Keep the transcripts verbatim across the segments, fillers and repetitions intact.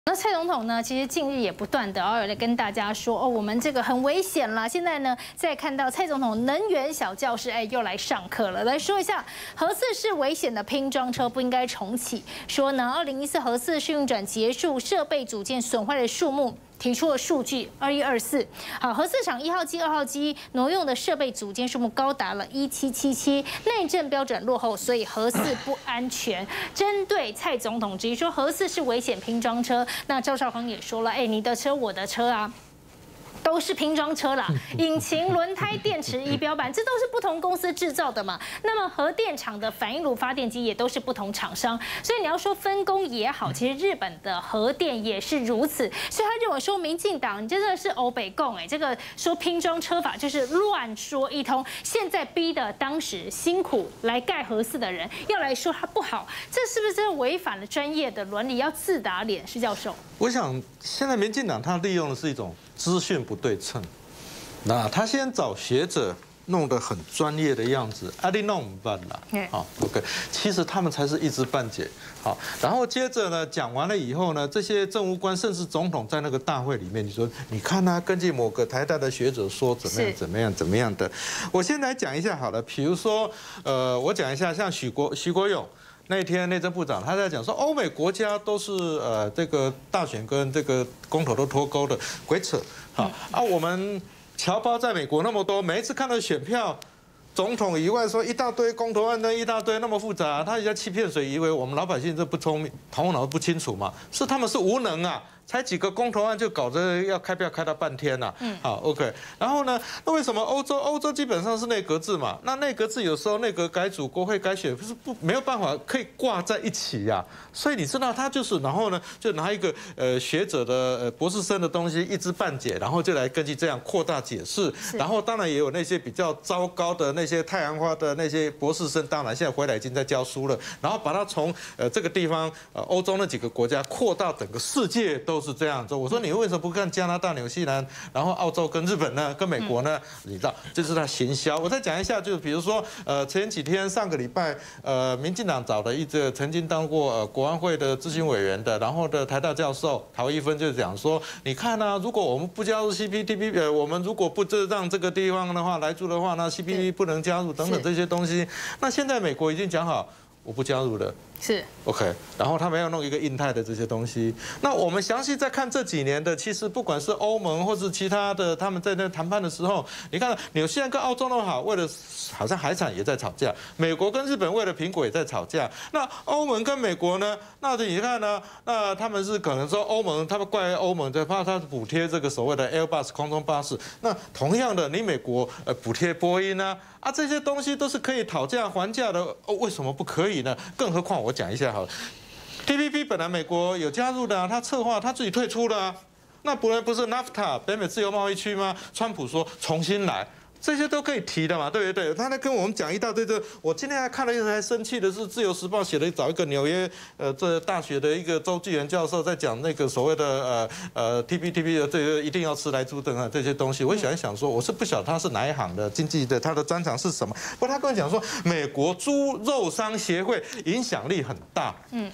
那蔡总统呢，其实近日也不断的哦，有来跟大家说哦，我们这个很危险啦。现在呢，再看到蔡总统能源小教室，哎，又来上课了。来说一下，核四是危险的拼装车，不应该重启。说呢，二零一四核四试运转结束，设备组件损坏的数目。 提出了数据，二一二四，好，核四厂一号机、二号机挪用的设备组件数目高达了一七七七，内政标准落后，所以核四不安全。针对蔡总统质疑说核四是危险拼装车，那赵少康也说了，哎，你的车我的车啊。 都是拼装车啦，引擎、轮胎、电池、仪表板，这都是不同公司制造的嘛。那么核电厂的反应炉发电机也都是不同厂商，所以你要说分工也好，其实日本的核电也是如此。所以他认为说，民进党你真的是欧北共哎，这个说拼装车法就是乱说一通。现在逼的当时辛苦来盖核四的人，要来说他不好，这是不是违反了专业的伦理？要自打脸，施教授。 我想现在民进党他利用的是一种。 资讯不对称，那他先找学者弄得很专业的样子，啊，你弄不办啦，好 ，OK， 其实他们才是一知半解，好，然后接着呢讲完了以后呢，这些政务官甚至总统在那个大会里面，你说你看啊，根据某个台大的学者说怎么样怎么样怎么样的，我先来讲一下好了，比如说呃，我讲一下像许国许国勇。 那天内政部长他在讲说，欧美国家都是呃这个大选跟这个公投都脱钩的，鬼扯！好啊，我们侨胞在美国那么多，每一次看到选票，总统以外说一大堆公投案，那一大堆那么复杂，他人家欺骗谁，以为我们老百姓这不聪明，头脑不清楚嘛？是他们是无能啊！ 才几个公投案就搞得要开票开到半天呐，嗯，好 ，OK。然后呢，那为什么欧洲欧洲基本上是内阁制嘛？那内阁制有时候内阁改组、国会改选，不是不没有办法可以挂在一起呀、啊。所以你知道他就是，然后呢，就拿一个呃学者的呃博士生的东西一知半解，然后就来根据这样扩大解释。然后当然也有那些比较糟糕的那些太阳花的那些博士生，当然现在回来已经在教书了。然后把它从呃这个地方呃欧洲那几个国家扩到整个世界都。 是这样子，我说你为什么不看加拿大、纽西兰，然后澳洲跟日本呢，跟美国呢？你知道，这是他行销。我再讲一下，就是比如说，呃，前几天上个礼拜，呃，民进党找的一个曾经当过呃国安会的咨询委员的，然后的台大教授陶一芬就讲说，你看啊，如果我们不加入 C P T P P， 呃，我们如果不这让这个地方的话来住的话，那 C P T P P 不能加入等等这些东西。那现在美国已经讲好。 我不加入了， 是 OK， 然后他们要弄一个印太的这些东西。那我们详细再看这几年的，其实不管是欧盟或是其他的，他们在那谈判的时候，你看纽西兰跟澳洲那么好，为了好像海产也在吵架，美国跟日本为了苹果也在吵架。那欧盟跟美国呢？那你看呢？那他们是可能说欧盟，他们怪欧盟在怕他补贴这个所谓的 Airbus 空中巴士。那同样的，你美国呃补贴波音呢？ 啊，这些东西都是可以讨价还价的，哦，为什么不可以呢？更何况我讲一下好了 ，T P P 本来美国有加入的啊，他策划他自己退出了啊，那不然不是 NAFTA 北美自由贸易区吗？川普说重新来。 这些都可以提的嘛，对不对？他在跟我们讲一大堆的。我今天还看了一个，还生气的是《自由时报》写了找一个纽约呃这大学的一个周继元教授在讲那个所谓的呃呃 T P P P 的这个一定要吃来猪等等这些东西。我想一想说，我是不晓得他是哪一行的经济的，他的专长是什么。不过他跟我讲说，美国猪肉商协会影响力很大。嗯，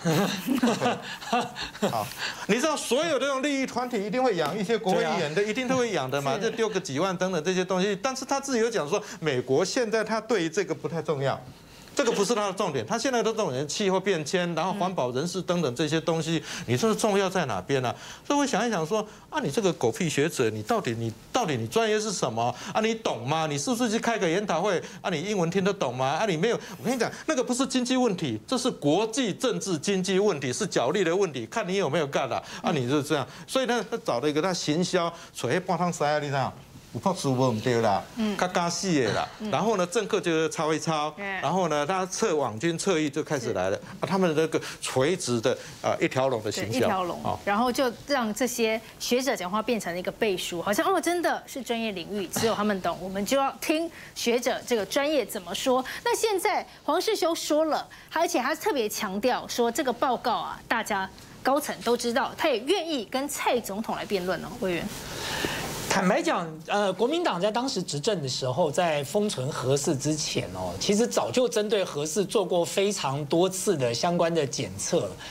好，你知道所有的这种利益团体一定会养一些国会议员的，一定都会养的嘛，就丢个几万等等这些东西，但是他。 他自己有讲说，美国现在他对于这个不太重要，这个不是他的重点。他现在的重点气候变迁，然后环保人士等等这些东西，你说重要在哪边呢、啊？所以我想一想说，啊，你这个狗屁学者，你到底你到底你专业是什么啊？你懂吗？你是不是去开个研讨会啊？你英文听得懂吗？啊，你没有，我跟你讲，那个不是经济问题，这是国际政治经济问题，是角力的问题，看你有没有干了啊？你就是这样，所以呢，他找了一个他行销，所以半汤塞啊，你知道？ 有破书无唔对啦，较加死的啦。然后呢，政客就抄一抄，然后呢，他策网军侧翼就开始来了。啊，他们的那个垂直的啊一条龙的形象， 一条龙，然后就让这些学者讲话变成了一个背书，好像哦，真的是专业领域，只有他们懂，我们就要听学者这个专业怎么说。那现在黄世修说了，而且他特别强调说，这个报告啊，大家高层都知道，他也愿意跟蔡总统来辩论哦，委员。 坦白讲，呃，国民党在当时执政的时候，在封存核四之前哦，其实早就针对核四做过非常多次的相关的检测了。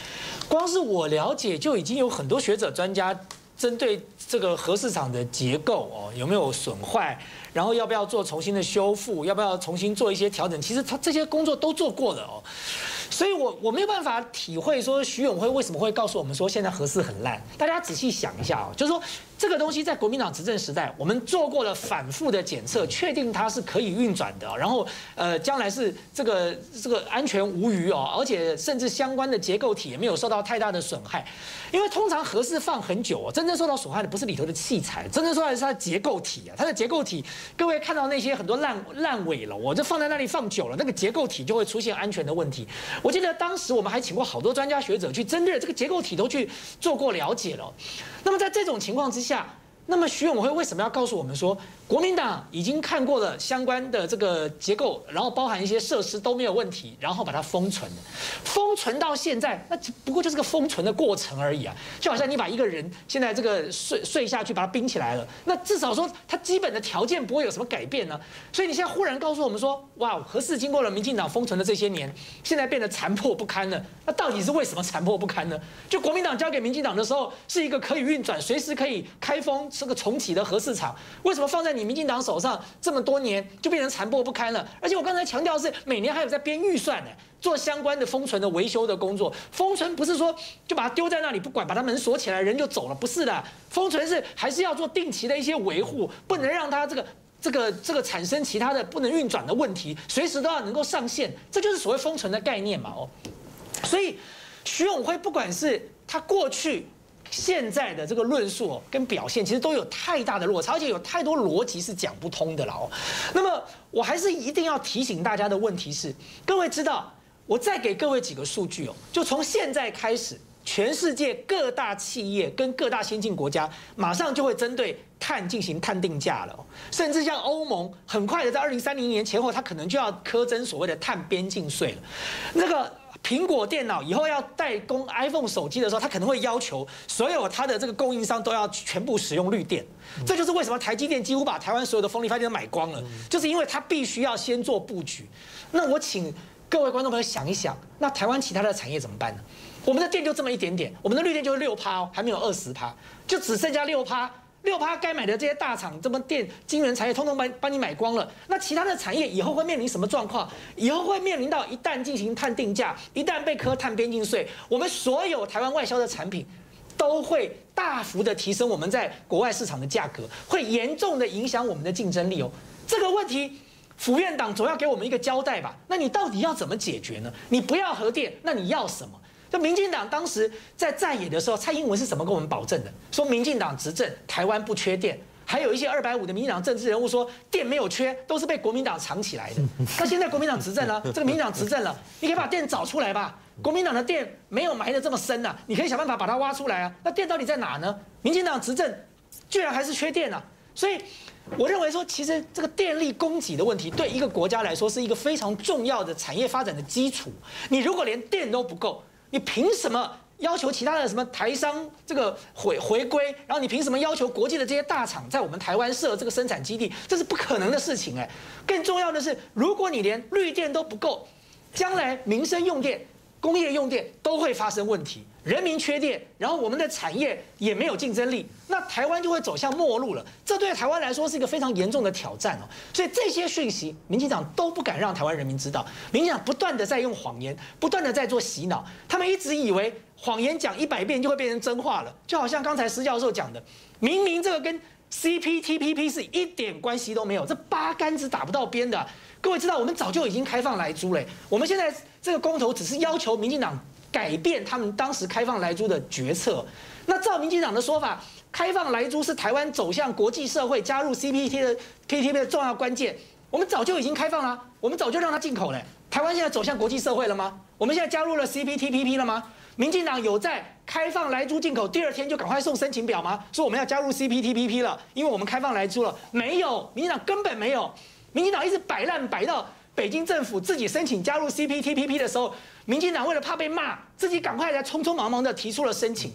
光是我了解，就已经有很多学者专家针对这个核市场的结构哦有没有损坏，然后要不要做重新的修复，要不要重新做一些调整，其实他这些工作都做过了哦。所以我我没有办法体会说徐永辉为什么会告诉我们说现在核四很烂。大家仔细想一下哦，就是说这个东西在国民党执政时代，我们做过了反复的检测，确定它是可以运转的，然后呃将来是这个这个安全无虞哦，而且甚至相关的结构体也没有受到太大的损害。因为通常核四放很久哦，真正受到损害的不是里头的器材，真正受害的是它的结构体啊，它的结构体，各位看到那些很多烂烂尾了，我就放在那里放久了，那个结构体就会出现安全的问题。我记得当时我们还请过好多专家学者去针对这个结构体都去做过了解了。那么在这种情况之下，那么徐永辉为什么要告诉我们说，国民党已经看过了相关的这个结构，然后包含一些设施都没有问题，然后把它封存了，封存到现在，那不过就是个封存的过程而已啊，就好像你把一个人现在这个睡睡下去，把它冰起来了，那至少说它基本的条件不会有什么改变呢。所以你现在忽然告诉我们说，哇，核四经过了民进党封存的这些年，现在变得残破不堪了，那到底是为什么残破不堪呢？就国民党交给民进党的时候，是一个可以运转、随时可以开封。这个重启的核市场，为什么放在你民进党手上这么多年就变成残破不堪了？而且我刚才强调是每年还有在编预算呢，做相关的封存的维修的工作。封存不是说就把它丢在那里不管，把它门锁起来人就走了，不是的。封存是还是要做定期的一些维护，不能让它这个这个这个产生其他的不能运转的问题，随时都要能够上线，这就是所谓封存的概念嘛哦。所以徐永辉不管是他过去。现在的这个论述跟表现其实都有太大的落差，而且有太多逻辑是讲不通的了哦。那么我还是一定要提醒大家的问题是，各位知道，我再给各位几个数据哦，就从现在开始，全世界各大企业跟各大先进国家马上就会针对碳进行碳定价了哦，甚至像欧盟，很快的在二零三零年前后，它可能就要苛征所谓的碳边境税了。那个。苹果电脑以后要代工 iPhone 手机的时候，它可能会要求所有它的这个供应商都要全部使用绿电。这就是为什么台积电几乎把台湾所有的风力发电都买光了，就是因为它必须要先做布局。那我请各位观众朋友想一想，那台湾其他的产业怎么办呢？我们的电就这么一点点，我们的绿电就是六趴哦，还没有二十趴，就只剩下六趴。六趴该买的这些大厂，这么电晶圆产业，通通帮帮你买光了。那其他的产业以后会面临什么状况？以后会面临到一旦进行碳定价，一旦被科碳边境税，我们所有台湾外销的产品都会大幅的提升我们在国外市场的价格，会严重的影响我们的竞争力哦。这个问题，府院党总要给我们一个交代吧？那你到底要怎么解决呢？你不要核电，那你要什么？就民进党当时在在野的时候，蔡英文是怎么跟我们保证的？说民进党执政，台湾不缺电。还有一些二百五的民进党政治人物说，电没有缺，都是被国民党藏起来的。那现在国民党执政了，这个民进党执政了，你可以把电找出来吧？国民党的电没有埋得这么深啊，你可以想办法把它挖出来啊。那电到底在哪呢？民进党执政居然还是缺电啊！所以我认为说，其实这个电力供给的问题，对一个国家来说是一个非常重要的产业发展的基础。你如果连电都不够，你凭什么要求其他的什么台商这个回回归？然后你凭什么要求国际的这些大厂在我们台湾设这个生产基地？这是不可能的事情哎。更重要的是，如果你连绿电都不够，将来民生用电、工业用电都会发生问题。人民缺电，然后我们的产业也没有竞争力，那台湾就会走向末路了。这对台湾来说是一个非常严重的挑战哦。所以这些讯息，民进党都不敢让台湾人民知道。民进党不断的在用谎言，不断的在做洗脑。他们一直以为谎言讲一百遍就会变成真话了，就好像刚才施教授讲的，明明这个跟 C P T P P 是一点关系都没有，这八竿子打不到边的。各位知道，我们早就已经开放莱猪嘞，我们现在这个公投只是要求民进党改变他们当时开放莱猪的决策。那照民进党的说法，开放莱猪是台湾走向国际社会、加入 C P T 的 P T P 的重要关键。我们早就已经开放了，我们早就让它进口了。台湾现在走向国际社会了吗？我们现在加入了 C P T P P 了吗？民进党有在开放莱猪进口第二天就赶快送申请表吗？说我们要加入 C P T P P 了，因为我们开放莱猪了？没有，民进党根本没有。民进党一直摆烂摆到北京政府自己申请加入 C P T P P 的时候，民进党为了怕被骂，自己赶快来匆匆忙忙的提出了申请。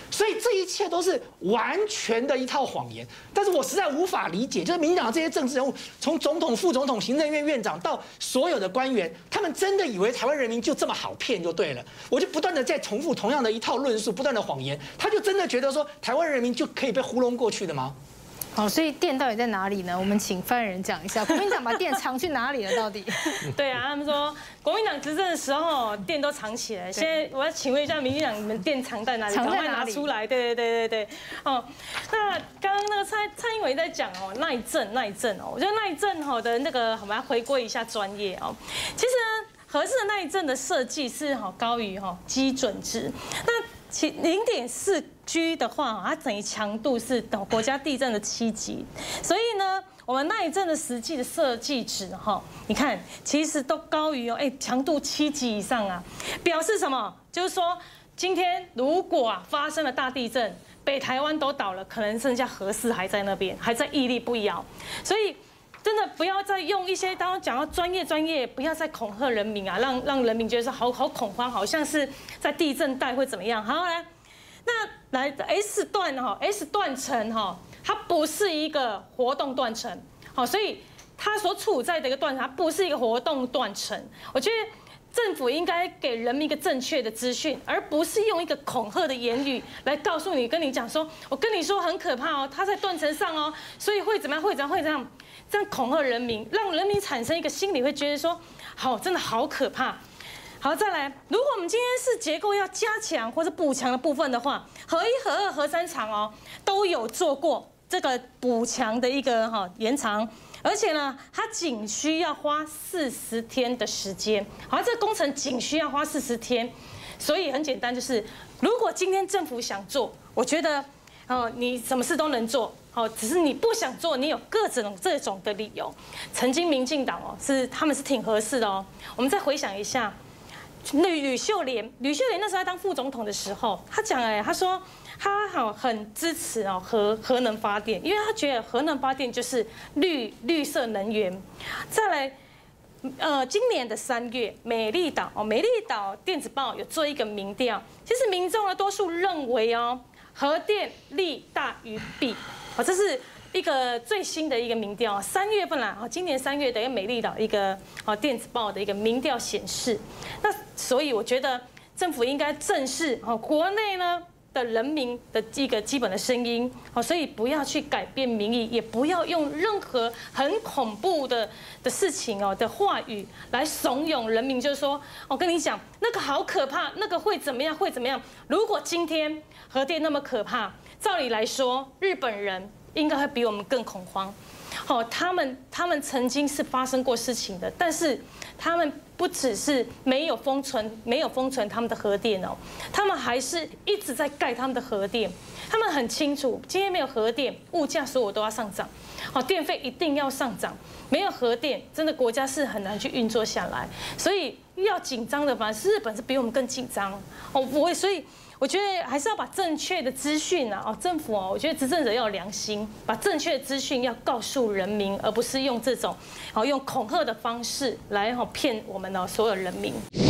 所以这一切都是完全的一套谎言。但是我实在无法理解，就是民进党这些政治人物，从总统、副总统、行政院院长到所有的官员，他们真的以为台湾人民就这么好骗就对了？我就不断的在重复同样的一套论述，不断的谎言，他就真的觉得说台湾人民就可以被糊弄过去的吗？ 好，所以电到底在哪里呢？我们请发言人讲一下，国民党把电藏去哪里了？到底？ 对啊，他们说国民党执政的时候电都藏起来，现在我要请问一下民进党，你们电藏在哪里？ 藏在哪里？ 赶快拿出来！对对对对对。哦，那刚刚那个蔡蔡英文在讲哦，那一阵那一阵哦，我觉得那一阵哈的那个，我们要回归一下专业哦。其实呢，核四的那一阵的设计是哈高于哈基准值，那其零点四 G 的话，它等于强度是国家地震的七级，所以呢，我们那一阵的实际的设计值哈，你看其实都高于哦，哎，强度七级以上啊，表示什么？就是说今天如果啊发生了大地震，北台湾都倒了，可能剩下核四还在那边，还在屹立不摇，所以。真的不要再用一些刚刚讲到专业专业，不要再恐吓人民啊，让让人民觉得说好好恐慌，好像是在地震带会怎么样？好来，那来 S 段哈 ，S 断层哈，它不是一个活动断层，好，所以它所处在的一个断层，它不是一个活动断层。我觉得政府应该给人民一个正确的资讯，而不是用一个恐吓的言语来告诉你，跟你讲说，我跟你说很可怕哦，它在断层上哦，所以会怎么样，会怎样，会怎样。这样恐吓人民，让人民产生一个心理会觉得说，好，真的好可怕。好，再来，如果我们今天是结构要加强或者补强的部分的话，核一、核二、核三厂哦都有做过这个补强的一个哈延长，而且呢，它仅需要花四十天的时间。好，这个工程仅需要花四十天，所以很简单，就是如果今天政府想做，我觉得哦，你什么事都能做。哦，只是你不想做，你有各种这种的理由。曾经民进党哦，是他们是挺合适的哦。我们再回想一下，吕吕秀莲，吕秀莲那时候在当副总统的时候，他讲哎，他说他好很支持哦核核能发电，因为他觉得核能发电就是绿绿色能源。再来，呃，今年的三月，美丽岛哦，美丽岛电子报有做一个民调，其实民众的多数认为哦，核电利大于弊。哦，这是一个最新的一个民调，三月份啦，哦，今年三月的一个美丽岛一个哦电子报的一个民调显示，那所以我觉得政府应该正视哦国内呢的人民的一个基本的声音，哦，所以不要去改变民意，也不要用任何很恐怖的的事情哦的话语来怂恿人民，就是说，我跟你讲，那个好可怕，那个会怎么样，会怎么样？如果今天核电那么可怕，照理来说，日本人应该会比我们更恐慌。好，他们他们曾经是发生过事情的，但是他们不只是没有封存，没有封存他们的核电哦，他们还是一直在盖他们的核电。他们很清楚，今天没有核电，物价所有都要上涨，好，电费一定要上涨。没有核电，真的国家是很难去运作下来。所以要紧张的，反而是日本是比我们更紧张哦，不会，所以。我觉得还是要把正确的资讯啊，哦，政府哦，我觉得执政者要有良心，把正确的资讯要告诉人民，而不是用这种，哦，用恐吓的方式来哦骗我们的所有人民。